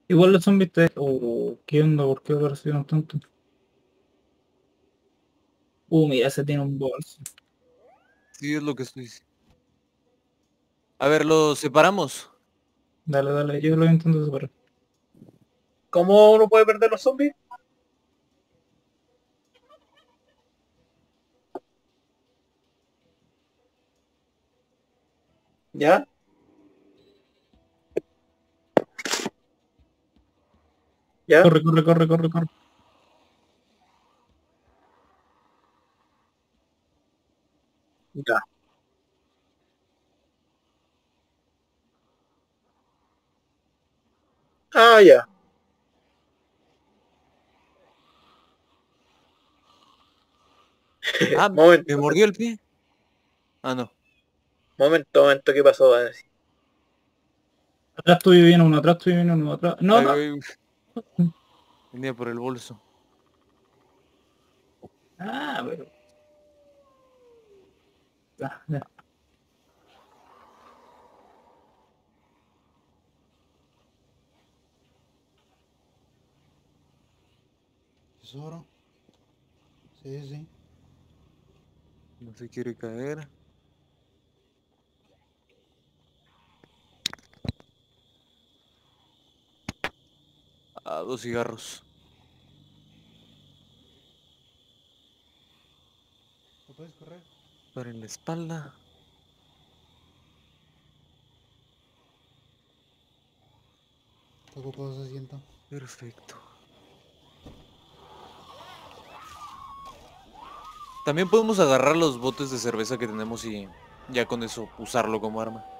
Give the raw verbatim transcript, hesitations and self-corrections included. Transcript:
Igual los zombies te... Oh, ¿qué onda? ¿Por qué aparecieron tanto? Uh, mira, ese tiene un bolso. Sí, es lo que estoy diciendo. A ver, los separamos. Dale, dale, yo lo intento separar. ¿Cómo uno puede perder los zombies? ¿Ya? ¿Ya? Corre, corre, corre, corre, corre. Ya. Ah, ya. Ah, me Momento, mordió el pie. Ah, no. momento, momento, ¿qué pasó? Ah, sí. Atrás tuyo viene uno, atrás tuyo viene uno, atrás. No, Ay, no. ay, venía por el bolso. Ah, pero... ah, ya. Tesoro. Sí, sí. No se quiere caer. Ah, dos cigarros. ¿No puedes correr? Para en la espalda. Está ocupado ese asiento. Perfecto. También podemos agarrar los botes de cerveza que tenemos y ya con eso usarlo como arma.